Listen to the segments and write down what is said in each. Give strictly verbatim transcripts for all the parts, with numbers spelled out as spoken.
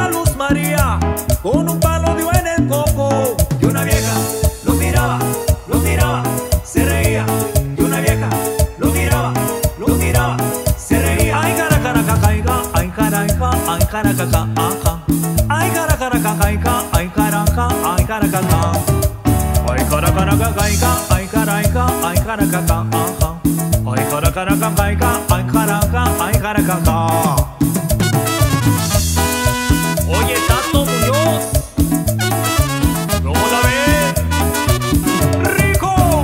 enseguida Luz María con un palo dio en el coco. Y una vieja lo miraba, lo miraba, se reía. Y una vieja lo miraba, lo miraba, se reía. Ay, cara, cara, cacaica, ay, caraica, ay, cara, caca, ajá. Ay, cara, cara, cacaica, ay, caraca, ay, cara, caca. Ay, cara, cara, cacaica, ay, caraica, ay, cara, caca, ajá. Ay, cara, cara, cacaica, ay, caraca, ay, cara, caca. Oye, Tato Muñoz, ¿cómo la ves? ¡Rico!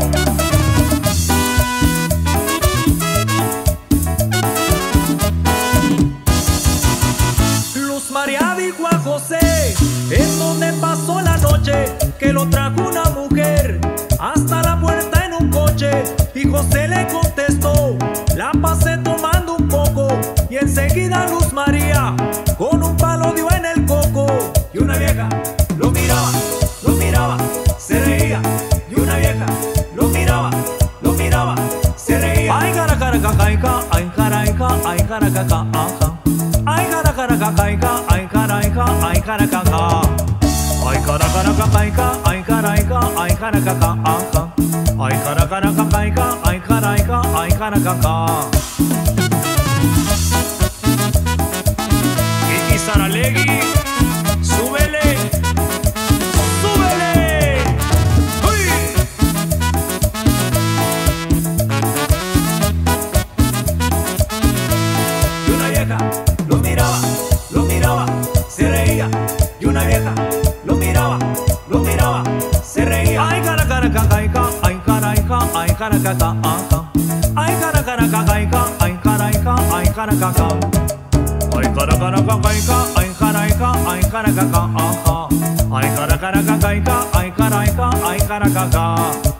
Luz María dijo a José, en donde pasó la noche, que lo trajo una mujer hasta la puerta en un coche. Y José le contestó, la pasé tomando un poco. Y enseguida Luz María con un palo dio en el coco. Y una vieja lo miraba, lo miraba, se reía. Y una vieja lo miraba, lo miraba, se reía. Ay, cara, cara, cacaica, ay, caraica, ay, cara, caca, ajá. Ay, cara, cara, cacaica, ay, caraica, ay, cara, caca. Ay, cara, cara, cacaica, ay, caraica, ay, cara, caca, ajá. Ay, cara, cara, cacaica, ay, caraica, ay, cara, caca. Kiki Saralegui, súbele, súbele. ¡Uy! Y una vieja lo miraba, lo miraba, se reía. Y una vieja lo miraba, lo miraba, se reía. Ay, cara, cara, cacaica, ay, caraica, ay, cara, caca, ajá. Ay, cara, cara, cacaica, ay, caraica, ay, cara, caca. Ay, cara, cara, cacaica, ay, caraica, ay, cara, caca, ajá. Ay, cara, cara, cacaica, ay, caraica, ay, cara, caca.